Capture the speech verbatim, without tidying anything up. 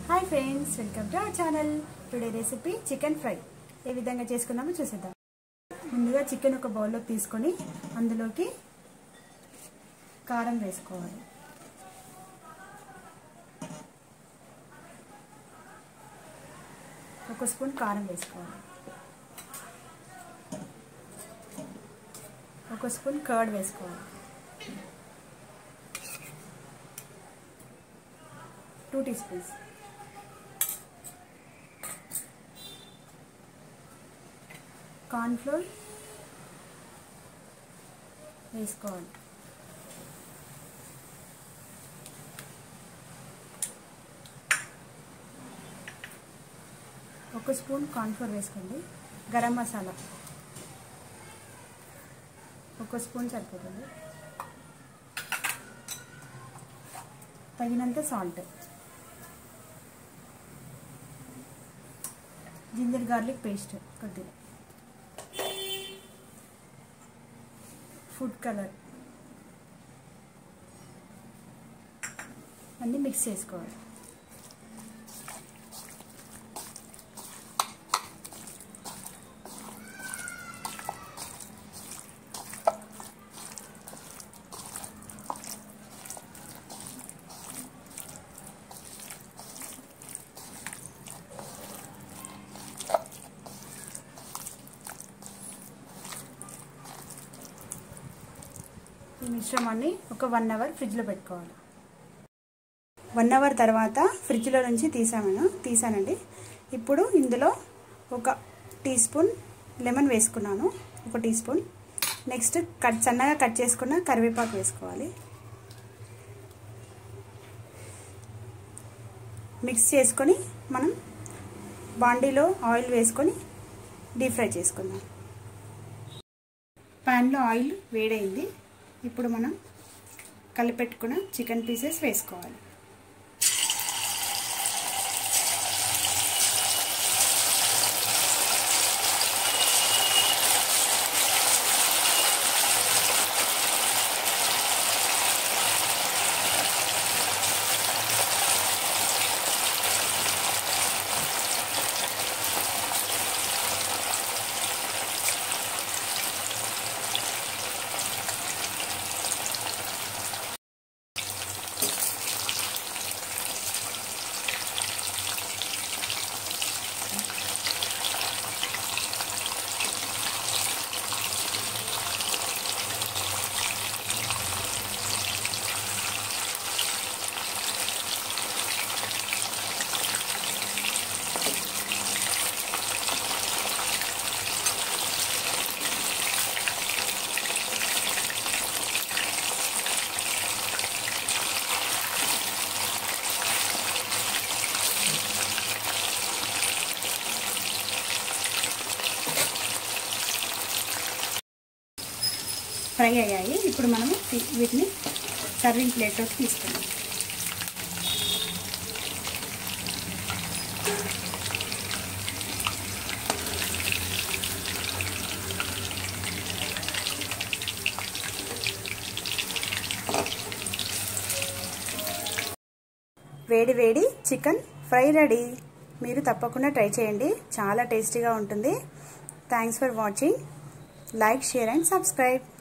Hi friends, welcome to our channel. Today recipe chicken fry. ఏ విధంగా చేసుకుందామో చూసేద్దాం। ముందుగా చికెన్ ఒక బౌల్ లో తీసుకొని అందులోకి కారం వేసుకోవాలి। ఒక స్పూన్ కారం వేసుకోవాలి। ఒక స్పూన్ కర్డ్ వేసుకోవాలి। टू टीस्पून्स కార్న్‌ఫ్లోర్ వేసుకోవాలి। ఒక స్పూన్ కార్న్‌ఫ్లోర్ వేసుకోండి। గరం మసాలా ఒక స్పూన్ సరిపోతుంది। తగినంత సాల్ట్, జింజర్ గార్లిక్ పేస్ట్ కొద్దిగా, ఫుడ్ కలర్ అన్నీ మిక్స్ చేసుకోవాలి। ఈ మిశ్రమాన్ని ఒక వన్ అవర్ ఫ్రిడ్జ్లో పెట్టుకోవాలి। వన్ అవర్ తర్వాత ఫ్రిడ్జ్లో నుంచి తీసాను తీసానండి ఇప్పుడు ఇందులో ఒక టీ స్పూన్ లెమన్ వేసుకున్నాను, ఒక టీ స్పూన్। నెక్స్ట్ కట్ సన్నగా కట్ చేసుకున్న కరివేపాకు వేసుకోవాలి। మిక్స్ చేసుకొని మనం బాండీలో ఆయిల్ వేసుకొని డీప్ ఫ్రై చేసుకుందాం। ప్యాన్లో ఆయిల్ వేడైంది, ఇప్పుడు మనం కలిపెట్టుకున్న చికెన్ పీసెస్ వేసుకోవాలి। ఫ్రై అయ్యాయి, ఇప్పుడు మనము వీటిని సర్వింగ్ ప్లేట్లోకి తీసుకుందాం। వేడి వేడి చికెన్ ఫ్రై రెడీ। మీరు తప్పకుండా ట్రై చేయండి, చాలా టేస్టీగా ఉంటుంది। Thanks for watching. Like, share and subscribe.